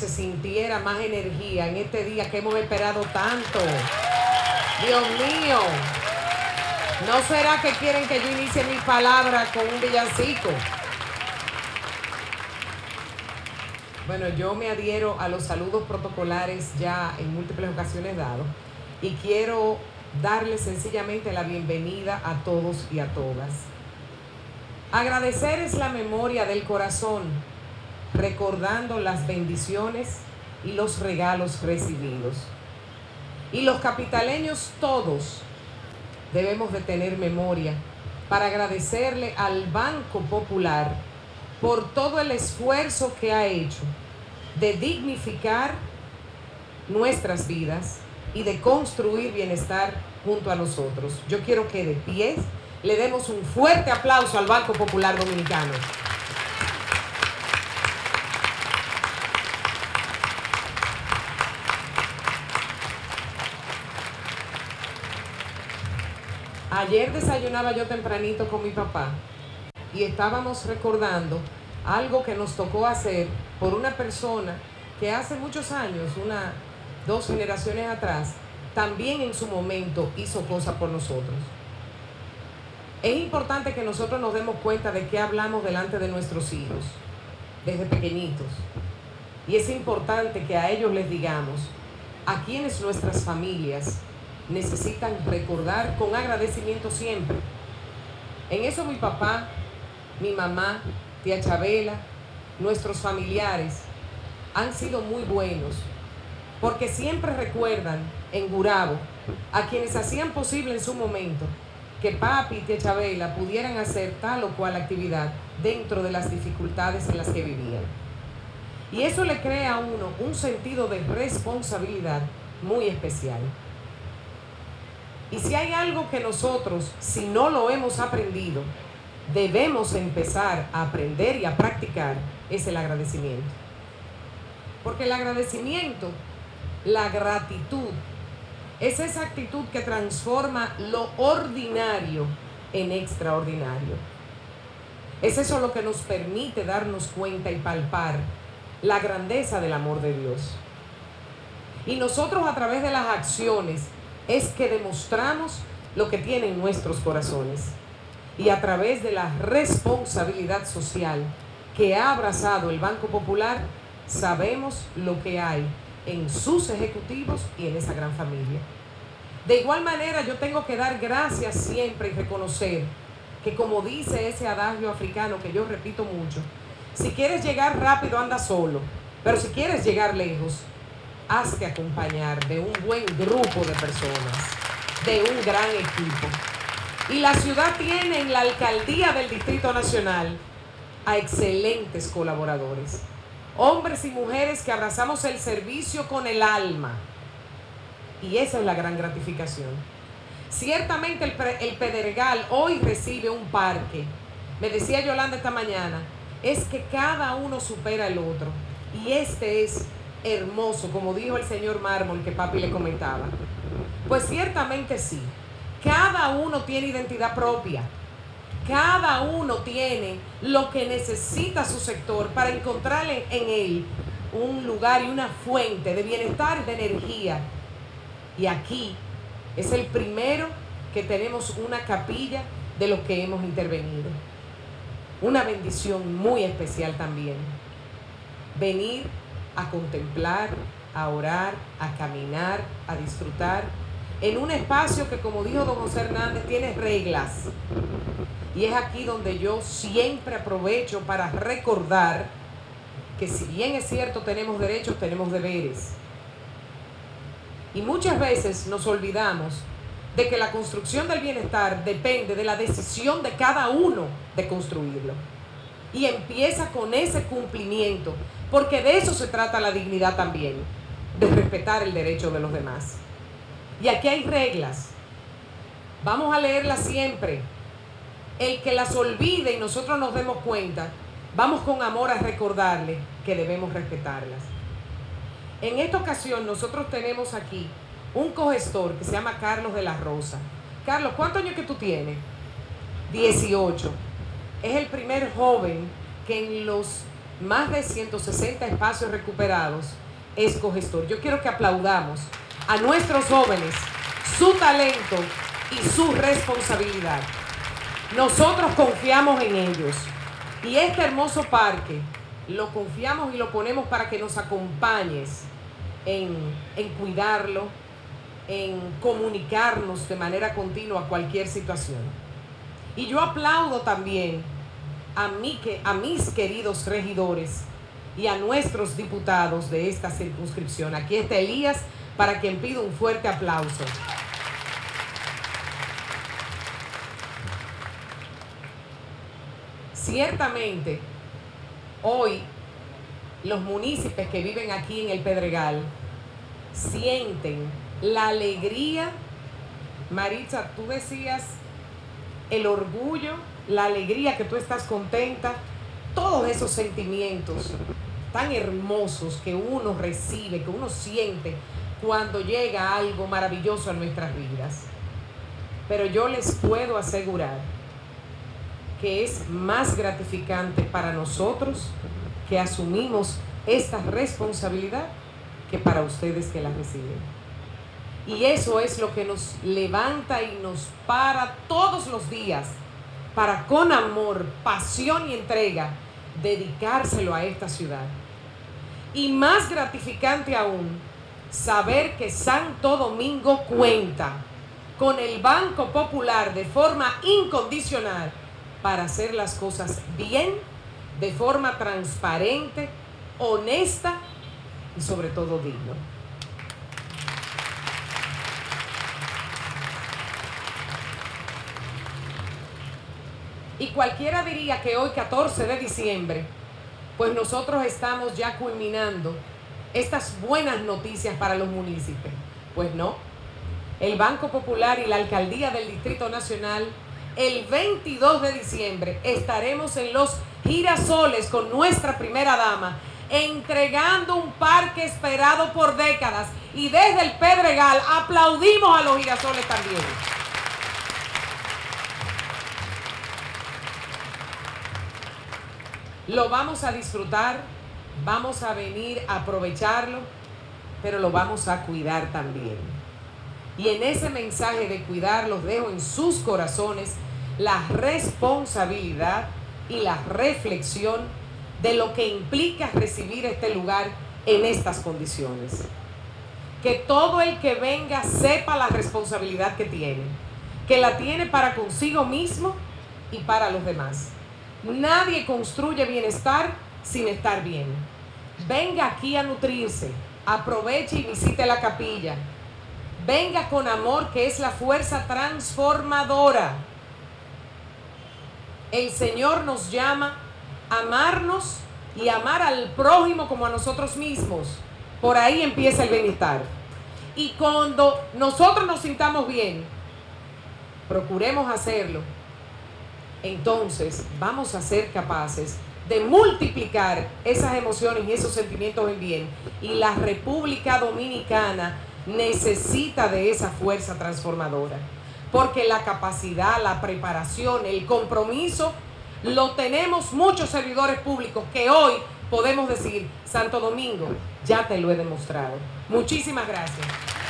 se sintiera más energía en este día que hemos esperado tanto. Dios mío, ¿no será que quieren que yo inicie mi palabra con un villancico? Bueno, yo me adhiero a los saludos protocolares ya en múltiples ocasiones dados y quiero darles sencillamente la bienvenida a todos y a todas. Agradecer es la memoria del corazón, recordando las bendiciones y los regalos recibidos. Y los capitaleños todos debemos de tener memoria para agradecerle al Banco Popular por todo el esfuerzo que ha hecho de dignificar nuestras vidas y de construir bienestar junto a nosotros. Yo quiero que de pie le demos un fuerte aplauso al Banco Popular Dominicano. Ayer desayunaba yo tempranito con mi papá y estábamos recordando algo que nos tocó hacer por una persona que hace muchos años, dos generaciones atrás, también en su momento hizo cosas por nosotros. Es importante que nosotros nos demos cuenta de qué hablamos delante de nuestros hijos, desde pequeñitos. Y es importante que a ellos les digamos a quienes nuestras familias necesitan recordar con agradecimiento siempre. En eso mi papá, mi mamá, tía Chabela, nuestros familiares han sido muy buenos, porque siempre recuerdan en Gurabo a quienes hacían posible en su momento que papi y tía Chabela pudieran hacer tal o cual actividad dentro de las dificultades en las que vivían. Y eso le crea a uno un sentido de responsabilidad muy especial. Y si hay algo que nosotros, si no lo hemos aprendido, debemos empezar a aprender y a practicar, es el agradecimiento. Porque el agradecimiento, la gratitud, es esa actitud que transforma lo ordinario en extraordinario. Es eso lo que nos permite darnos cuenta y palpar la grandeza del amor de Dios. Y nosotros a través de las acciones es que demostramos lo que tienen nuestros corazones. Y a través de la responsabilidad social que ha abrazado el Banco Popular, sabemos lo que hay en sus ejecutivos y en esa gran familia. De igual manera, yo tengo que dar gracias siempre y reconocer que, como dice ese adagio africano que yo repito mucho, si quieres llegar rápido, anda solo, pero si quieres llegar lejos, hazte acompañar de un buen grupo de personas, de un gran equipo. Y la ciudad tiene en la alcaldía del Distrito Nacional a excelentes colaboradores, hombres y mujeres que abrazamos el servicio con el alma. Y esa es la gran gratificación. Ciertamente el Pedregal hoy recibe un parque. Me decía Yolanda esta mañana, es que cada uno supera al otro. Y este es hermoso, como dijo el señor Mármol que papi le comentaba. Pues ciertamente sí. Cada uno tiene identidad propia. Cada uno tiene lo que necesita su sector para encontrar en él un lugar y una fuente de bienestar y de energía. Y aquí es el primero que tenemos una capilla de los que hemos intervenido. Una bendición muy especial también. Venir a contemplar, a orar, a caminar, a disfrutar en un espacio que, como dijo don José Hernández, tiene reglas. Y es aquí donde yo siempre aprovecho para recordar que, si bien es cierto tenemos derechos, tenemos deberes. Y muchas veces nos olvidamos de que la construcción del bienestar depende de la decisión de cada uno de construirlo. Y empieza con ese cumplimiento, porque de eso se trata la dignidad también, de respetar el derecho de los demás. Y aquí hay reglas. Vamos a leerlas siempre. El que las olvide y nosotros nos demos cuenta, vamos con amor a recordarle que debemos respetarlas. En esta ocasión nosotros tenemos aquí un cogestor que se llama Carlos de la Rosa. Carlos, ¿cuántos años que tú tienes? 18. Es el primer joven que en los más de 160 espacios recuperados, es Cogestor. Yo quiero que aplaudamos a nuestros jóvenes, su talento y su responsabilidad. Nosotros confiamos en ellos y este hermoso parque lo confiamos y lo ponemos para que nos acompañes en cuidarlo, en comunicarnos de manera continua cualquier situación. Y yo aplaudo también a mis queridos regidores y a nuestros diputados de esta circunscripción. Aquí está Elías, para quien pido un fuerte aplauso. Ciertamente, hoy los municipios que viven aquí en el Pedregal sienten la alegría. Maritza, tú decías el orgullo, la alegría, que tú estás contenta, todos esos sentimientos tan hermosos que uno recibe, que uno siente cuando llega algo maravilloso a nuestras vidas. Pero yo les puedo asegurar que es más gratificante para nosotros que asumimos esta responsabilidad que para ustedes que la reciben. Y eso es lo que nos levanta y nos para todos los días para, con amor, pasión y entrega, dedicárselo a esta ciudad. Y más gratificante aún, saber que Santo Domingo cuenta con el Banco Popular de forma incondicional para hacer las cosas bien, de forma transparente, honesta y sobre todo digno. Y cualquiera diría que hoy, 14 de diciembre, pues nosotros estamos ya culminando estas buenas noticias para los municipios. Pues no. El Banco Popular y la Alcaldía del Distrito Nacional, el 22 de diciembre, estaremos en Los Girasoles con nuestra primera dama, entregando un parque esperado por décadas. Y desde el Pedregal aplaudimos a Los Girasoles también. Lo vamos a disfrutar, vamos a venir a aprovecharlo, pero lo vamos a cuidar también. Y en ese mensaje de cuidar, los dejo en sus corazones la responsabilidad y la reflexión de lo que implica recibir este lugar en estas condiciones. Que todo el que venga sepa la responsabilidad que la tiene para consigo mismo y para los demás. Nadie construye bienestar sin estar bien. Venga aquí a nutrirse, aproveche y visite la capilla. Venga con amor, que es la fuerza transformadora. El Señor nos llama a amarnos y amar al prójimo como a nosotros mismos. Por ahí empieza el bienestar. Y cuando nosotros nos sintamos bien, procuremos hacerlo, entonces vamos a ser capaces de multiplicar esas emociones y esos sentimientos en bien. Y la República Dominicana necesita de esa fuerza transformadora, porque la capacidad, la preparación, el compromiso lo tenemos muchos servidores públicos que hoy podemos decir: Santo Domingo, ya te lo he demostrado. Muchísimas gracias.